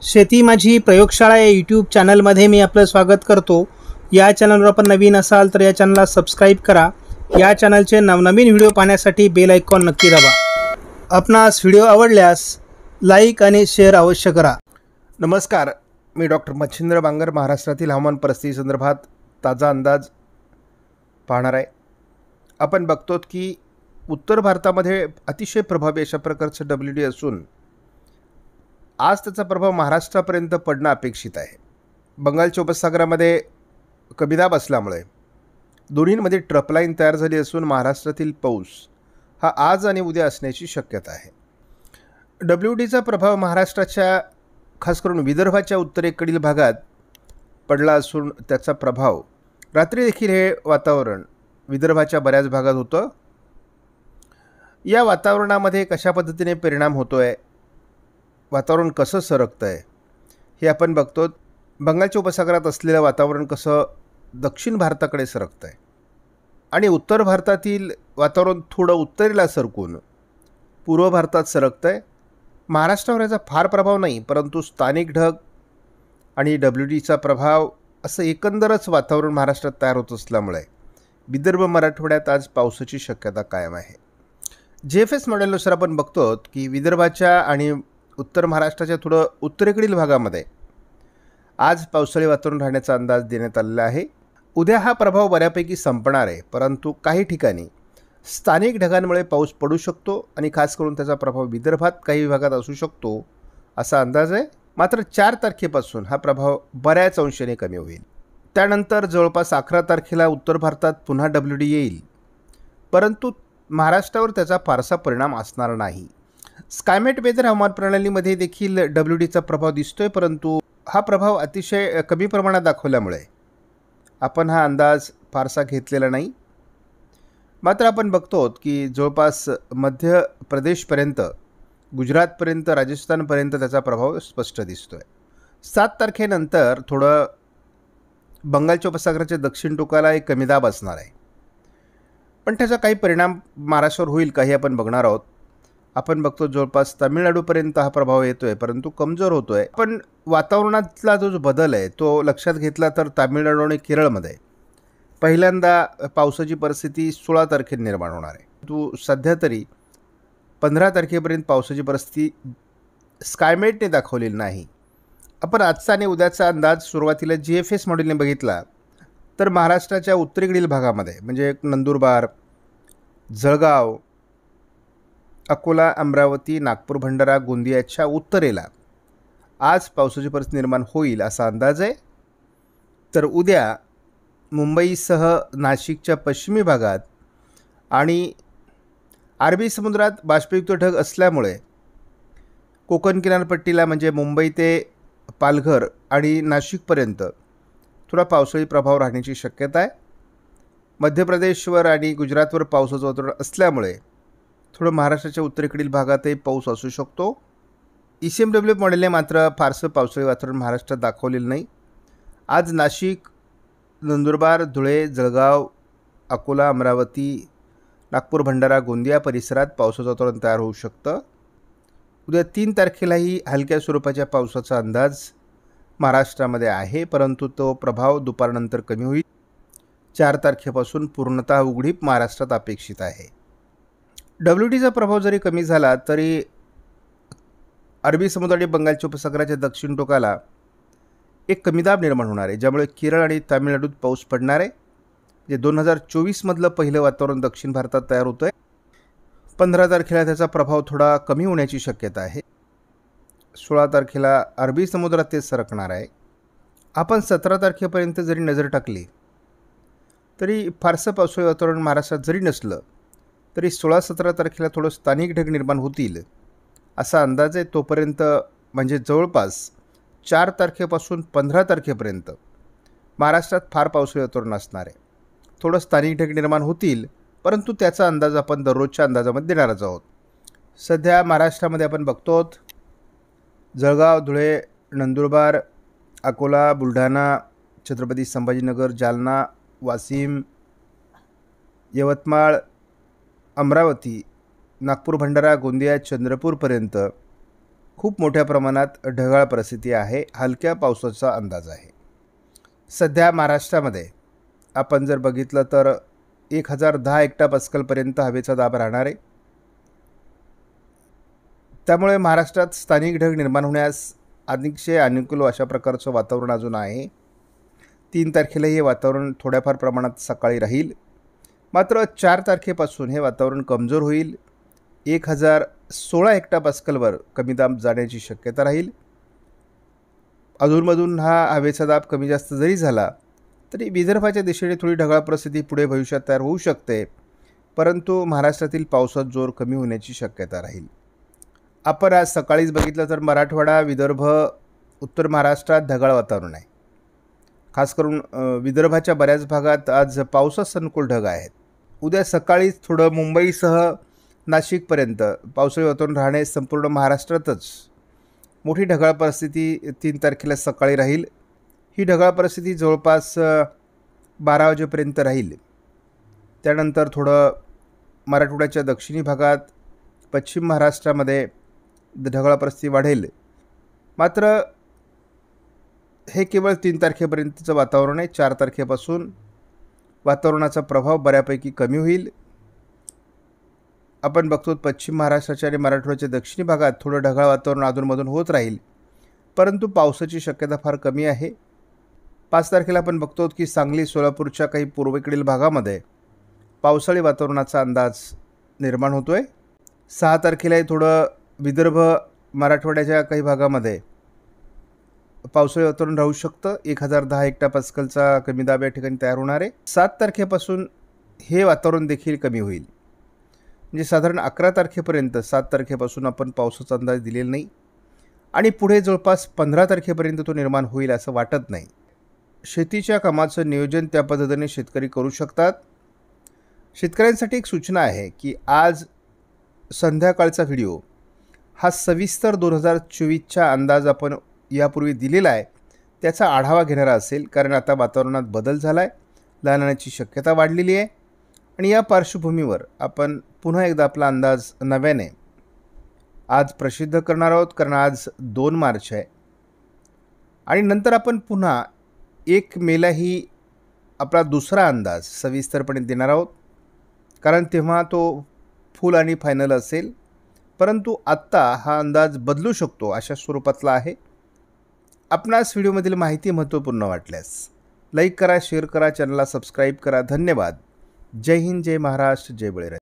शेती माझी प्रयोगशाळा या यूट्यूब चॅनलमध्ये मी आपलं स्वागत करतो। या चॅनलवर आपण नवीन असाल तर या चॅनलला सबस्क्राईब करा। या चॅनलचे नवनवीन व्हिडिओ पाहण्यासाठी बेल आयकॉन नक्की दाबा। आपणास व्हिडिओ आवडल्यास लाईक आणि शेअर अवश्य करा। नमस्कार, मी डॉक्टर मच्छिंद्र बांगर महाराष्ट्रातील हवामान परिस्थिती संदर्भात ताजा अंदाज पाहणार आहे। आपण बघतो की उत्तर भारतामध्ये अतिशय प्रभावी अशा प्रकारचं WD असून आज त्याचा प्रभाव महाराष्ट्रापर्यंत पडणं अपेक्षित आहे। बंगालच्या उपसागरामध्ये कमी दाब असल्यामुळे दोन्हींमध्ये ट्रफ लाईन तयार झाली असून महाराष्ट्रातील पाऊस हा आज आणि उद्या असण्याची शक्यता आहे। WDचा प्रभाव महाराष्ट्राच्या खास करून विदर्भाच्या उत्तरेकडील भागात पडला असून त्याचा प्रभाव रात्री देखील हे वातावरण विदर्भाच्या बऱ्याच भागात होतं। या वातावरणामध्ये कशा पद्धतीने परिणाम होतोय, वातावरण कसं सरकतंय हे आपण बघतो। बंगालच्या उपसागरात असलेलं वातावरण कसं दक्षिण भारताकडे सरकतंय आणि उत्तर भारतातील वातावरण थोडं उत्तरेला सरकून पूर्व भारतात सरकतंय। महाराष्ट्रावर याचा फार प्रभाव नाही, परंतु स्थानिक ढग आणि WDचा प्रभाव असं एकंदरच वातावरण महाराष्ट्रात तयार होत असल्यामुळे विदर्भ मराठवाड्यात आज पावसाची शक्यता कायम आहे। GFS मॉडेलनुसार आपण बघतो की विदर्भाच्या आणि उत्तर महाराष्ट्राच्या थोडं उत्तरेकडील भागामध्ये आज पावसाळी वातावरण राहण्याचा अंदाज देण्यात आलेला आहे। उद्या हा प्रभाव बऱ्यापैकी संपणार आहे, परंतु काही ठिकाणी स्थानिक ढगांमुळे पाऊस पडू शकतो आणि खास करून त्याचा प्रभाव विदर्भात काही भागात असू शकतो असा अंदाज आहे। मात्र 4 तारखेपासून हा प्रभाव बऱ्याच अंशाने कमी होईल। त्यानंतर जवळपास 11 तारखेला उत्तर भारतात पुन्हा WD येईल, परंतु महाराष्ट्रावर त्याचा फारसा परिणाम असणार नाही। स्कायमेट वेदर हवामान प्रणालीमध्ये देखील WDचा प्रभाव दिसतोय, परंतु हा प्रभाव अतिशय कमी प्रमाणात दाखवल्यामुळे आपण हा अंदाज फारसा घेतलेला नाही। मात्र आपण बघतो की जवळपास मध्य प्रदेशपर्यंत, गुजरातपर्यंत, राजस्थानपर्यंत त्याचा प्रभाव स्पष्ट दिसतोय। 7 तारखेनंतर थोडं बंगालच्या उपसागराच्या दक्षिण टोकाला एक कमी दाब असणार आहे, पण त्याचा काही परिणाम महाराष्ट्रावर होईल का हे आपण बघणार आहोत। आपण बघतो जवळपास तामिळनाडूपर्यंत हा प्रभाव येतोय, परंतु कमजोर होतोय। पण वातावरणातला जो बदल आहे तो लक्षात घेतला तर तामिळनाडू आणि केरळमध्ये पहिल्यांदा पावसाची परिस्थिती 16 तारखेला निर्माण होणार आहे। तो सध्या तरी 15 तारखेपर्यंत पावसाची परिस्थिती स्कायमेटने दाखवलेली नाही। आपण आजचा आणि उद्याचा अंदाज सुरुवातीला GFS मॉडेलने बघितला तर महाराष्ट्राच्या उत्तरेकडील भागामध्ये म्हणजे नंदुरबार, जळगाव, अकोला, अमरावती, नागपूर, भंडारा, गोंदियाच्या उत्तरेला आज पावसाची परिस्थिती निर्माण होईल असा अंदाज आहे। तर उद्या मुंबईसह नाशिकच्या पश्चिमी भागात आणि अरबी समुद्रात बाष्पयुक्त ढग असल्यामुळे कोकण किनारपट्टीला म्हणजे मुंबई ते पालघर आणि नाशिकपर्यंत थोडा पावसाळी प्रभाव राहण्याची शक्यता आहे। मध्य प्रदेशवर आणि गुजरातवर पावसाचं वातावरण असल्यामुळे थोडं महाराष्ट्राच्या उत्तरेकडील भागातही पाऊस असू शकतो। ECMW मॉडेलने मात्र फारसं पावसाळी वातावरण महाराष्ट्रात दाखवलेलं नाही। आज नाशिक, नंदुरबार, धुळे, जळगाव, अकोला, अमरावती, नागपूर, भंडारा, गोंदिया परिसरात पावसाचं वातावरण तयार होऊ शकतं। उद्या 3 तारखेलाही हलक्या स्वरूपाच्या पावसाचा अंदाज महाराष्ट्रामध्ये आहे, परंतु तो प्रभाव दुपारनंतर कमी होईल। 4 तारखेपासून पूर्णतः उघडीप महाराष्ट्रात अपेक्षित आहे। WDचा प्रभाव जरी कमी झाला तरी अरबी समुद्र आणि बंगालच्या उपसागराच्या दक्षिण टोकाला एक कमी दाब निर्माण होणार आहे, ज्यामुळे केरळ आणि तामिळनाडूत पाऊस पडणार आहे। जे 2024 मधलं पहिलं वातावरण दक्षिण भारतात तयार होतं आहे। 15 तारखेला त्याचा प्रभाव थोडा कमी होण्याची शक्यता आहे। 16 तारखेला अरबी समुद्रात ते सरकणार आहे। आपण 17 तारखेपर्यंत जरी नजर टाकली तरी फारसं पावसाळी वातावरण महाराष्ट्रात जरी नसलं तरी 16-17 तारखेला थोडं स्थानिक ढग निर्माण होतील असा अंदाज आहे। तोपर्यंत म्हणजे जवळपास 4 तारखेपासून 15 तारखेपर्यंत महाराष्ट्रात फार पावसाळी वातावरण असणार आहे। थोडं स्थानिक ढग निर्माण होतील, परंतु त्याचा अंदाज आपण दररोजच्या अंदाजामध्ये देणारच आहोत। सध्या महाराष्ट्रामध्ये आपण बघतो जळगाव, धुळे, नंदुरबार, अकोला, बुलढाणा, छत्रपती संभाजीनगर, जालना, वाशिम, यवतमाळ, अमरावती, नागपूर, भंडारा, गोंदिया, चंद्रपूरपर्यंत खूप मोठ्या प्रमाणात ढगाळ परिस्थिती आहे, हलक्या पावसाचा अंदाज आहे. सध्या महाराष्ट्रामध्ये आपण जर बघितलं तर 1010 हेक्टोपास्कलपर्यंत हवेचा दाब राहणार आहे. त्यामुळे महाराष्ट्रात स्थानिक ढग निर्माण होण्यास अतिशय अनुकूल अशा प्रकारचं वातावरण अजून आहे. 3 तारखेला हे वातावरण थोड्याफार प्रमाणात सकाळी राहील. मात्र 4 तारखेपासून हे वातावरण कमजोर होईल. 1016 हेक्टोपास्कलवर कमी दाब जाण्याची शक्यता राहील. अधूनमधून हा हवेचा दाब कमी जास्त जरी झाला तरी विदर्भाच्या दिशेने थोडी ढगाळ परिस्थिती पुढे भविष्यात तयार होऊ शकते, परंतु महाराष्ट्रातील पावसात जोर कमी होण्याची शक्यता राहील. आपण आज सकाळीच बघितलं तर मराठवाडा, विदर्भ, उत्तर महाराष्ट्रात ढगाळ वातावरण आहे. खास करून विदर्भाच्या बऱ्याच भागात आज पावसास अनुकूल ढग आहेत. उद्या सकाळीच थोडं मुंबईसह नाशिकपर्यंत पावसाळी वातावरण राहणे संपूर्ण महाराष्ट्रातच मोठी ढगाळ परिस्थिती 3 तारखेला सकाळी राहील. ही ढगाळ परिस्थिती जवळपास 12 वाजेपर्यंत राहील. त्यानंतर थोडं मराठवाड्याच्या दक्षिणी भागात, पश्चिम महाराष्ट्रामध्ये ढगाळ परिस्थिती वाढेल. मात्र हे केवळ 3 तारखेपर्यंतचं वातावरण आहे. 4 तारखेपासून वातावरणाचा प्रभाव बऱ्यापैकी कमी होईल. आपण बघतो पश्चिम महाराष्ट्राच्या आणि मराठवाड्याच्या दक्षिणी भागात थोडं ढगाळ वातावरण अधूनमधून होत राहील, परंतु पावसाची शक्यता फार कमी आहे. 5 तारखेला आपण बघतो की सांगली, सोलापूरच्या काही पूर्वेकडील भागामध्ये पावसाळी वातावरणाचा अंदाज निर्माण होतो आहे. 6 तारखेला थोडं विदर्भ, मराठवाड्याच्या काही भागामध्ये पावसाळी वातावरण राहू शकतं. 1010 हेक्टोपास्कलचा कमी दाब या ठिकाणी तयार होणार आहे. 7 तारखेपासून हे वातावरण देखील कमी होईल. म्हणजे साधारण 11 तारखेपर्यंत, 7 तारखेपासून आपण पावसाचा अंदाज दिलेला नाही आणि पुढे जवळपास 15 तारखेपर्यंत तो निर्माण होईल असं वाटत नाही. शेतीच्या कामाचं नियोजन त्या पद्धतीने शेतकरी करू शकतात. शेतकऱ्यांसाठी एक सूचना आहे की आज संध्याकाळचा व्हिडिओ हा सविस्तर 2024च्या अंदाज आपण यापूर्वी दिलेला आहे त्याचा आढावा घेणारा असेल, कारण आता वातावरणात बदल झाला आहे, लाहण्याची शक्यता वाढलेली आहे आणि या पार्श्वभूमीवर आपण पुन्हा एकदा आपला अंदाज नव्याने आज प्रसिद्ध करणार आहोत, कारण आज 2 मार्च आहे आणि नंतर आपण पुन्हा 1 मेलाही आपला दुसरा अंदाज सविस्तरपणे देणार आहोत, कारण तेव्हा तो फुल आणि फायनल असेल. परंतु आत्ता हा अंदाज बदलू शकतो अशा स्वरूपातला आहे. आपणास व्हिडिओमधील माहिती महत्त्वपूर्ण वाटल्यास लाईक करा, शेअर करा, चॅनलला सबस्क्राईब करा. धन्यवाद. जय हिंद, जय महाराष्ट्र, जय बळीराजा.